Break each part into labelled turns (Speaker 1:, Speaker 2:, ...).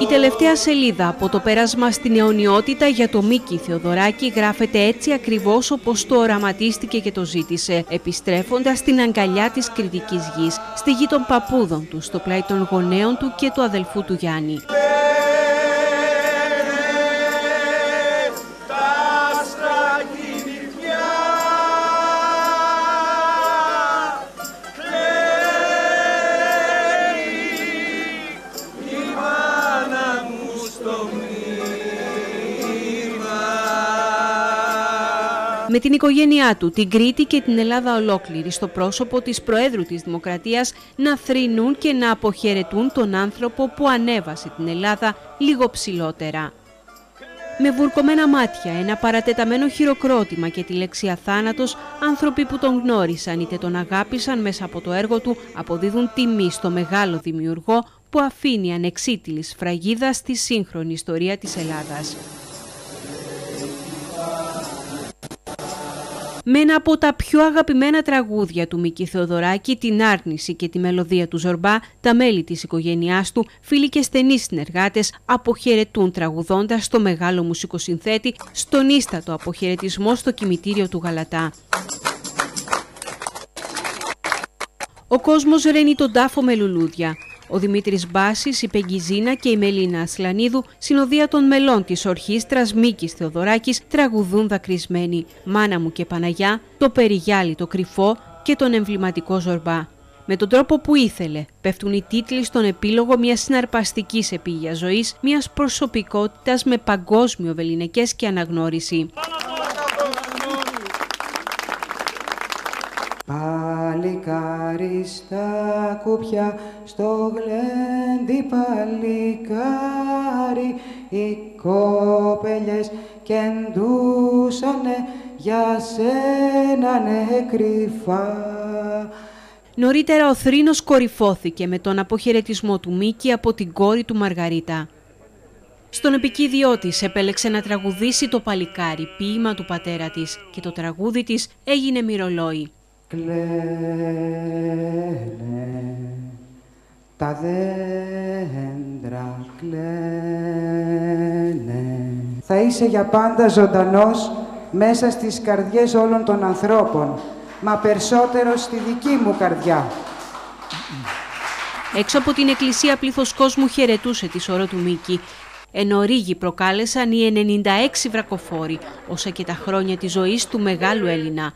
Speaker 1: τελευταία σελίδα από το πέρασμα στην αιωνιότητα για το Μίκη Θεοδωράκη γράφεται έτσι ακριβώς όπως το οραματίστηκε και το ζήτησε, επιστρέφοντας στην αγκαλιά της κριτικής γης, στη γη των παππούδων του, στο πλάι των γονέων του και του αδελφού του Γιάννη. Με την οικογένειά του, την Κρήτη και την Ελλάδα ολόκληρη στο πρόσωπο της Προέδρου της Δημοκρατίας να θρηνούν και να αποχαιρετούν τον άνθρωπο που ανέβασε την Ελλάδα λίγο ψηλότερα. Με βουρκωμένα μάτια, ένα παρατεταμένο χειροκρότημα και τη λέξη αθάνατος, άνθρωποι που τον γνώρισαν είτε τον αγάπησαν μέσα από το έργο του αποδίδουν τιμή στο μεγάλο δημιουργό που αφήνει ανεξίτηλη σφραγίδα στη σύγχρονη ιστορία της Ελλάδας. Με ένα από τα πιο αγαπημένα τραγούδια του Μίκη Θεοδωράκη, την Άρνηση και τη μελωδία του Ζορμπά, τα μέλη της οικογένειάς του, φίλοι και στενοί συνεργάτες, αποχαιρετούν τραγουδώντας το μεγάλο μουσικοσυνθέτη στον ίστατο αποχαιρετισμό στο κημητήριο του Γαλατά. Ο κόσμος ρένει τον τάφο με λουλούδια. Ο Δημήτρης Μπάσης, η Πεγγιζίνα και η Μελίνα Ασλανίδου, συνοδεία των μελών της ορχήστρας Μίκης Θεοδωράκης, τραγουδούν δακρυσμένοι «Μάνα μου και Παναγιά», το «Περιγιάλι το κρυφό» και τον εμβληματικό Ζορμπά. Με τον τρόπο που ήθελε, πέφτουν οι τίτλοι στον επίλογο μιας συναρπαστικής επίγειας ζωής, μιας προσωπικότητας με παγκόσμιο βεληνικές και αναγνώριση.
Speaker 2: Παλικάρι στα κουπιά, στο γλέντι παλικάρι, οι κόπελιες κεντούσανε για σένα κρυφά.
Speaker 1: Νωρίτερα ο θρήνος κορυφώθηκε με τον αποχαιρετισμό του Μίκη από την κόρη του Μαργαρίτα. Στον επικίδιό της επέλεξε να τραγουδήσει το παλικάρι, ποίημα του πατέρα της, και το τραγούδι της έγινε μυρολόι.
Speaker 2: Κλαίνε τα δέντρα, κλαίνε. Θα είσαι για πάντα ζωντανός μέσα στις καρδιές όλων των ανθρώπων, μα περισσότερο στη δική μου καρδιά.
Speaker 1: Έξω από την εκκλησία πλήθος κόσμου χαιρετούσε τη σωρό του Μίκη, ενώ ρίγοι προκάλεσαν οι 96 βρακοφόροι, όσα και τα χρόνια της ζωής του μεγάλου Έλληνα.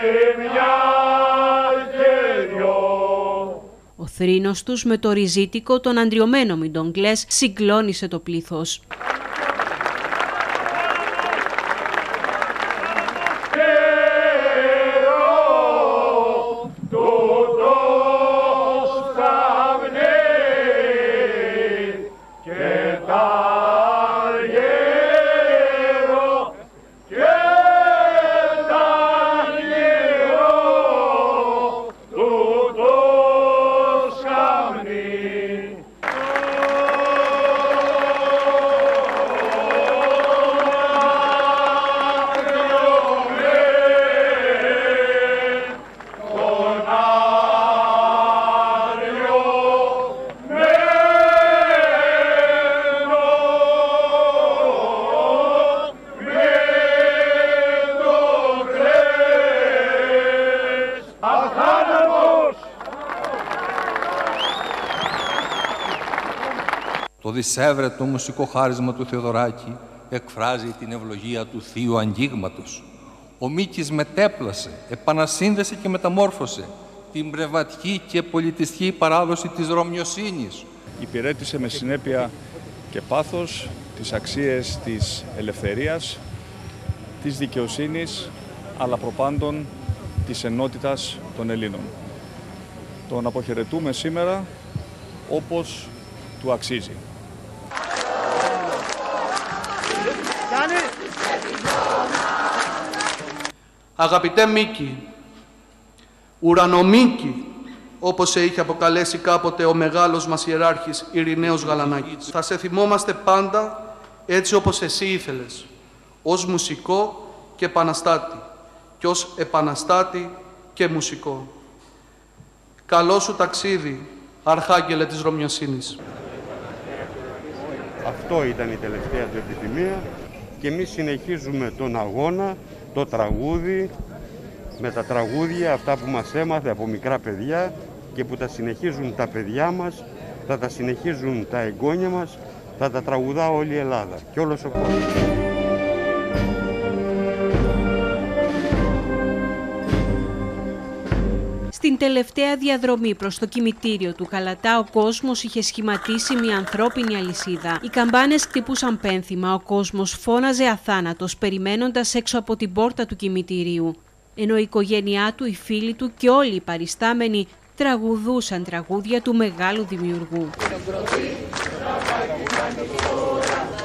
Speaker 1: Ο θρήνος τους με το ριζίτικο, τον αντριωμένο Μιντογκλές, συγκλώνησε το πλήθος.
Speaker 3: Το δισεύρετο μουσικό χάρισμα του Θεοδωράκη εκφράζει την ευλογία του θείου αγγίγματος. Ο Μίκης μετέπλασε, επανασύνδεσε και μεταμόρφωσε την πνευματική και πολιτιστική παράδοση της Ρωμιοσύνης.
Speaker 4: Υπηρέτησε με συνέπεια και πάθος τις αξίες της ελευθερίας, της δικαιοσύνης, αλλά προπάντων της ενότητας των Ελλήνων. Τον αποχαιρετούμε σήμερα όπως του αξίζει.
Speaker 5: Αγαπητέ Μίκη, ουρανομίκη, όπως σε είχε αποκαλέσει κάποτε ο μεγάλος μας ιεράρχης Ειρηναίος Γαλανάκης. Θα σε θυμόμαστε πάντα έτσι όπως εσύ ήθελες, ως μουσικό και επαναστάτη και ως επαναστάτη και μουσικό. Καλό σου ταξίδι, Αρχάγγελε της Ρωμιοσύνης.
Speaker 6: Αυτό ήταν η τελευταία του επιθυμία και εμείς συνεχίζουμε τον αγώνα, το τραγούδι, με τα τραγούδια αυτά που μας έμαθε από μικρά παιδιά και που τα συνεχίζουν τα παιδιά μας, θα τα συνεχίζουν τα εγγόνια μας, θα τα τραγουδά όλη η Ελλάδα και όλος ο κόσμος.
Speaker 1: Στην τελευταία διαδρομή προς το κημητήριο του Καλατά, ο κόσμος είχε σχηματίσει μια ανθρώπινη αλυσίδα. Οι καμπάνες χτυπούσαν πένθυμα, ο κόσμος φώναζε αθάνατος, περιμένοντας έξω από την πόρτα του κημητηρίου. Ενώ η οικογένειά του, οι φίλοι του και όλοι οι παριστάμενοι τραγουδούσαν τραγούδια του μεγάλου δημιουργού.